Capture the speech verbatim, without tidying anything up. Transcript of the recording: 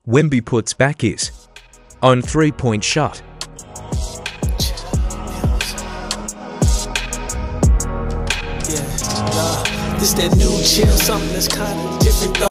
Wemby puts back his own three-point shot. Yeah, uh, this that new chill, something that's kind of different though.